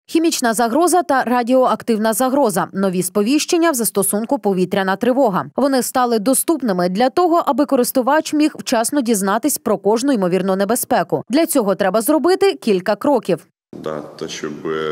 Хімічна загроза та радіоактивна загроза – нові сповіщення в застосунку «Повітряна тривога». Вони стали доступними для того, аби користувач міг вчасно дізнатись про кожну ймовірну небезпеку. Для цього треба зробити кілька кроків. Щоб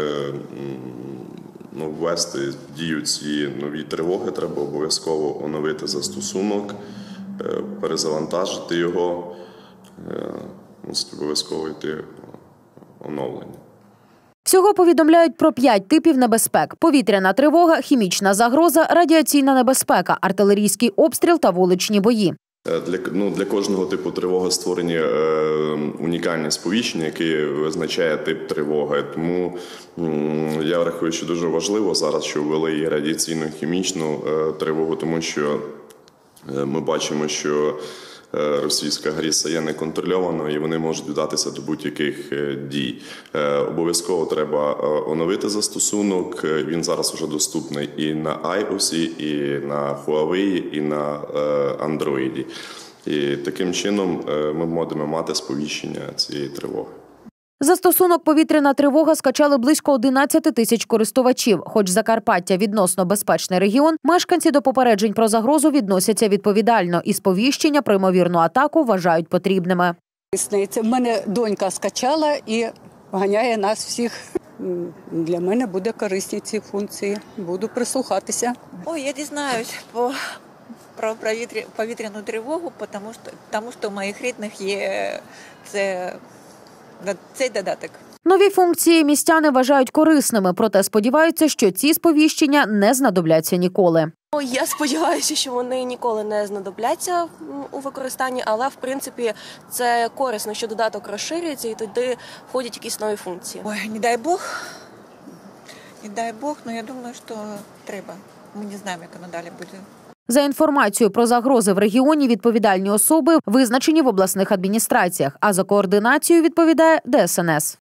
ввести в дію ці нові тривоги, треба обов'язково оновити застосунок, перезавантажити його, обов'язково йти оновлення. Всього повідомляють про 5 типів небезпек – повітряна тривога, хімічна загроза, радіаційна небезпека, артилерійський обстріл та вуличні бої. Для кожного типу тривоги створені унікальні сповіщення, які визначає тип тривоги. Тому я рахую, що дуже важливо зараз, що ввели і радіаційну, і хімічну тривогу, тому що ми бачимо, що російська агресія є неконтрольованою і вони можуть вдатися до будь-яких дій. Обов'язково треба оновити застосунок. Він зараз вже доступний і на iOS, і на Huawei, і на Android. І таким чином ми будемо мати сповіщення цієї тривоги. Застосунок «Повітряна тривога» скачали близько 11 тисяч користувачів. Хоч Закарпаття – відносно безпечний регіон, мешканці до попереджень про загрозу відносяться відповідально і сповіщення про ймовірну атаку вважають потрібними. В мене донька скачала і ганяє нас всіх. Для мене буде корисні ці функції. Буду прислухатися. Я дізнаюсь про повітряну тривогу, тому що у моїх рідних є цей додаток. Нові функції містяни вважають корисними, проте сподіваються, що ці сповіщення не знадобляться ніколи. Я сподіваюся, що вони ніколи не знадобляться у використанні, але, в принципі, це корисно, що додаток розширюється і туди входять якісь нові функції. Не дай Бог, але я думаю, що треба. Ми не знаємо, як воно далі буде. За інформацією про загрози в регіоні відповідальні особи визначені в обласних адміністраціях, а за координацію відповідає ДСНС.